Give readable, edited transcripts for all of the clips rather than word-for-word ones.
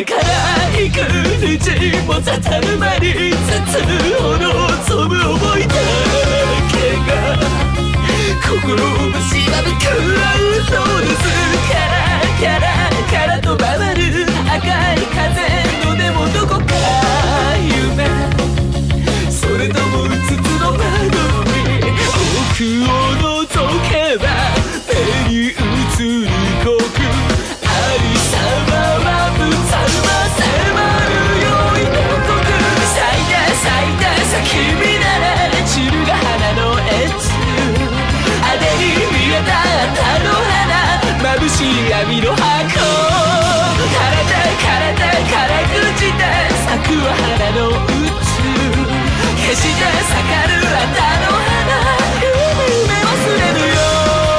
れから幾日も経たぬ間に包むほど飛ぶ覚えだけが心を蝕むクラウドですからと回る赤い風のでもどこか夢それともうつつの窓に奥を覗けば目に映る極ありさまはぶたま迫るよいの刻咲いた君なら散るが花のエッジあれに見えたあの花眩しい闇の箱から口で咲くは花の宇宙決して盛るあたの花夢忘れぬよ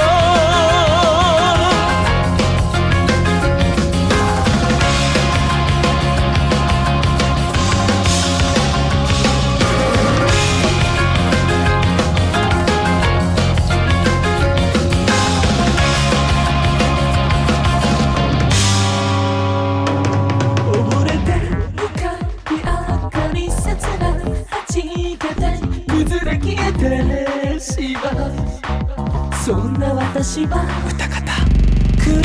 そんな私は歌方くる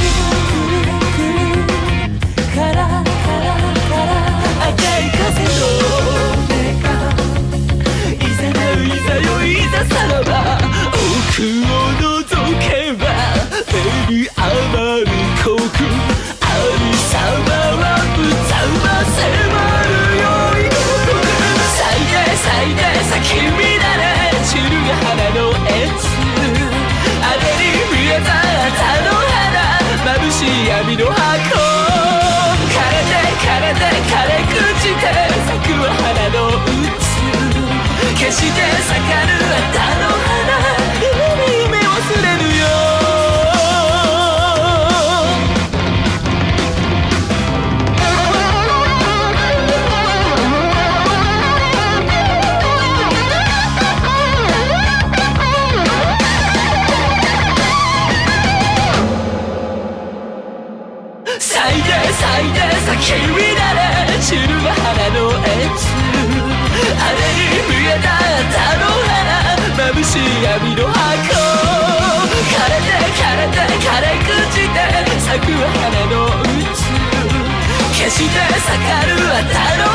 から赤い風の目がいざよいざさらば奥を覗けば目に余るコクありさまはぶたま迫るよいの刻咲いて君なら散るが花のエッジあれに見えたあたの花眩しい闇の箱枯れ口で咲くは花の宇宙決して盛るあたの花夢忘れぬよ咲いて君なら散るは花のエッジあれに見えたあたの花眩しい闇の箱枯れ口で咲くは花の宇宙決して盛るあたの